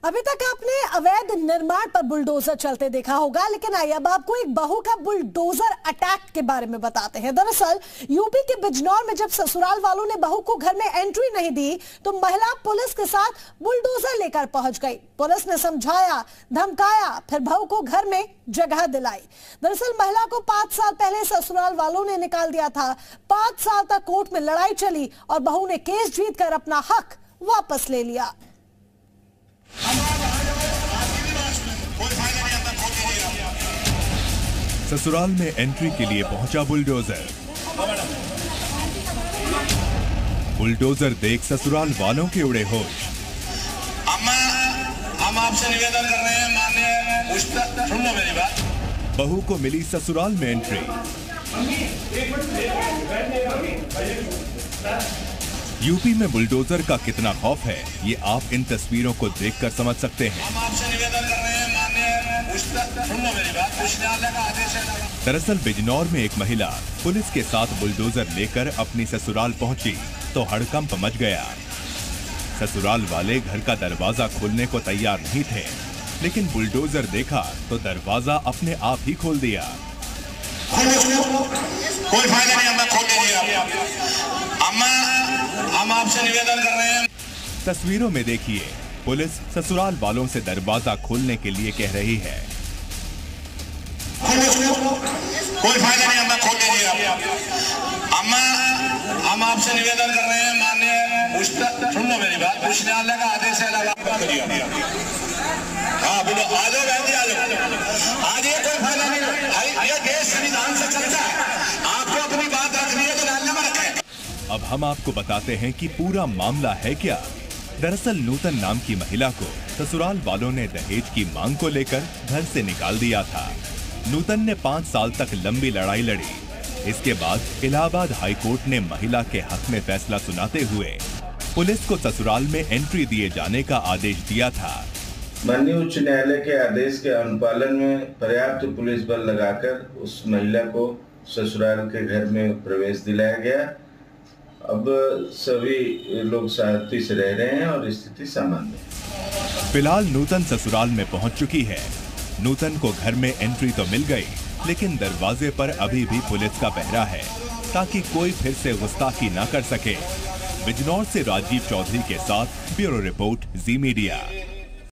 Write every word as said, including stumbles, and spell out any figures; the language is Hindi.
अभी तक आपने अवैध निर्माण पर बुलडोजर चलते देखा होगा, लेकिन आइए अब आपको एक बहू का बुलडोजर अटैक के बारे में बताते हैं। दरअसल यूपी के बिजनौर में जब ससुराल वालों ने बहू को घर में एंट्री नहीं दी तो महिला पुलिस के साथ बुलडोजर लेकर पहुंच गई। पुलिस ने समझाया, धमकाया, फिर बहू को घर में जगह दिलाई। दरअसल महिला को पांच साल पहले ससुराल वालों ने निकाल दिया था। पांच साल तक कोर्ट में लड़ाई चली और बहू ने केस जीतकर अपना हक वापस ले लिया। ससुराल में एंट्री के लिए पहुंचा बुलडोजर। बुलडोजर देख ससुराल वालों के उड़े होश। अम्मा, हम आपसे निवेदन कर रहे हैं, माननीय, सुन लो मेरी बात। बहू को मिली ससुराल में एंट्री। यूपी में बुलडोजर का कितना खौफ है, ये आप इन तस्वीरों को देखकर समझ सकते हैं। हम आपसे निवेदन कर रहे हैं, माननीय, सुन लो मेरी बात। न्यायालय का आदेश है। दरअसल बिजनौर में एक महिला पुलिस के साथ बुलडोजर लेकर अपनी ससुराल पहुंची तो हड़कंप मच गया। ससुराल वाले घर का दरवाजा खोलने को तैयार नहीं थे, लेकिन बुलडोजर देखा तो दरवाजा अपने आप ही खोल दिया। कोई फायदा नहीं, अम्मा खोल दीजिए आप। अम्मा, हम आपसे निवेदन कर रहे हैं। तस्वीरों में देखिए, पुलिस ससुराल वालों से दरवाजा खोलने के लिए कह रही है। कोई फायदा नहीं, अम्मा खोल दीजिए आप। अम्मा, हम आपसे निवेदन कर रहे हैं, माननीय, सुन लो मेरी बात। उच्च न्यायालय का आदेश है। हाँ बोलो, आ जाओ बहन जी, आ जाओ। आज ये कोई फायदा नहीं, ये देश संविधान से चलता है। आपको अपनी बात रखनी है तो न्यायालय में रखें। अब हम आपको बताते हैं कि पूरा मामला है क्या। दरअसल नूतन नाम की महिला को ससुराल वालों ने दहेज की मांग को लेकर घर से निकाल दिया था। नूतन ने पाँच साल तक लंबी लड़ाई लड़ी। इसके बाद इलाहाबाद हाईकोर्ट ने महिला के हक में फैसला सुनाते हुए पुलिस को ससुराल में एंट्री दिए जाने का आदेश दिया था। माननीय उच्च न्यायालय के आदेश के अनुपालन में पर्याप्त पुलिस बल लगाकर उस महिला को ससुराल के घर में प्रवेश दिलाया गया। अब सभी लोग शांति से रह रहे हैं और स्थिति सामान्य है। फिलहाल नूतन ससुराल में पहुंच चुकी है। नूतन को घर में एंट्री तो मिल गई, लेकिन दरवाजे पर अभी भी पुलिस का पहरा है ताकि कोई फिर से गुस्ताखी न कर सके। बिजनौर से राजीव चौधरी के साथ ब्यूरो रिपोर्ट, जी मीडिया।